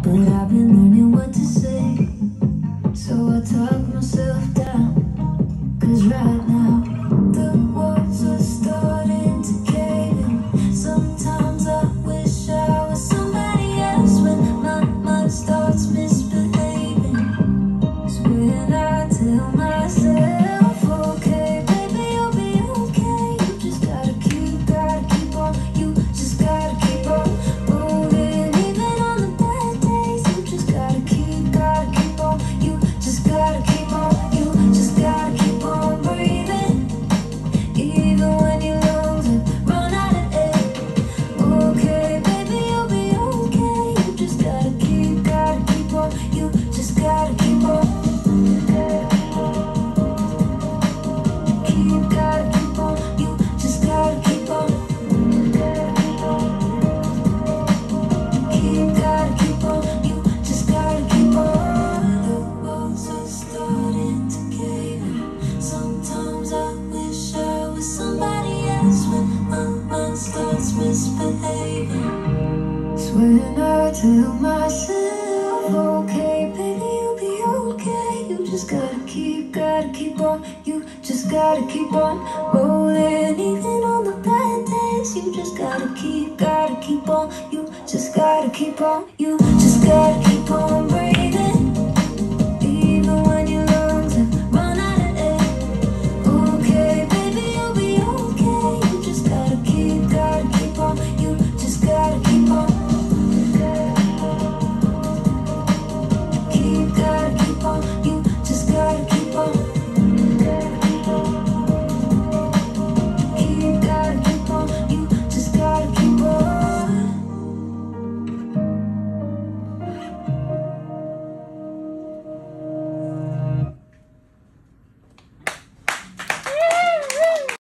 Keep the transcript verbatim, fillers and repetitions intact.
but I've been learning what to say. So I talk myself down, cause right now the walls are starting to cave in. Sometimes I wish I was somebody else when my mind starts misbehaving. It's when I tell myself, okay, baby, you'll be okay. You just gotta keep, gotta keep on. You just gotta keep on moving, even on the bad days. You just gotta keep, gotta keep on. You just gotta keep on. You just gotta keep on breathing, even when your lungs have run out of air. Okay, baby, you'll be okay. You just gotta keep, gotta keep on. You just gotta keep on. Keep, gotta keep on. You just gotta keep on. Keep, gotta keep on. You just gotta keep on. The walls are starting to cave in. Sometimes I wish I was somebody else when my mind starts misbehaving. It's when I tell myself, okay, baby, you'll be okay. You just gotta keep, gotta keep on. You just gotta keep on rolling, even on the bad days. You just gotta keep, gotta keep on. You just gotta keep on. You just gotta keep on breathing.